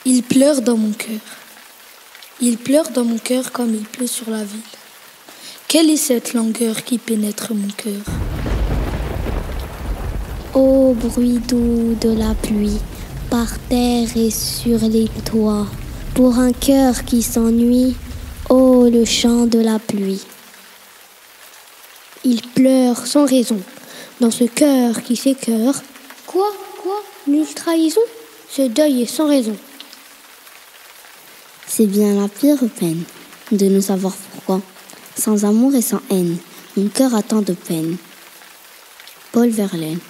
Il pleure dans mon cœur. Il pleure dans mon cœur comme il pleut sur la ville. Quelle est cette langueur qui pénètre mon cœur? Ô bruit doux de la pluie, par terre et sur les toits, pour un cœur qui s'ennuie, ô le chant de la pluie. Il pleure sans raison, dans ce cœur qui s'écœure. Quoi? Nulle trahison? Ce deuil est sans raison. C'est bien la pire peine, de ne savoir pourquoi. Sans amour et sans haine, mon cœur a tant de peine. Paul Verlaine.